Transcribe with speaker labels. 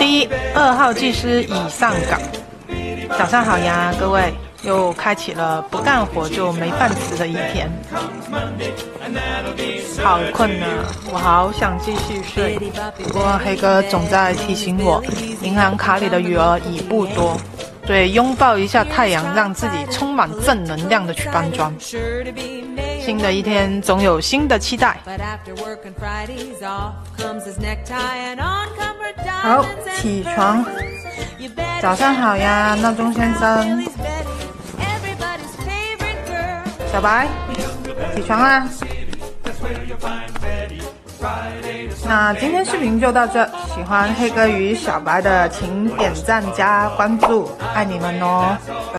Speaker 1: 第2号技师已上岗。早上好呀，各位，又开启了不干活就没饭吃的一天。好困啊，我好想继续睡。不过黑哥总在提醒我，银行卡里的余额已不多，所以拥抱一下太阳，让自己充满正能量的去搬砖。新的一天总有新的期待。好，起床。早上好呀，闹钟先生。小白，起床啦！那今天视频就到这，喜欢黑哥与小白的请点赞加关注，爱你们哦！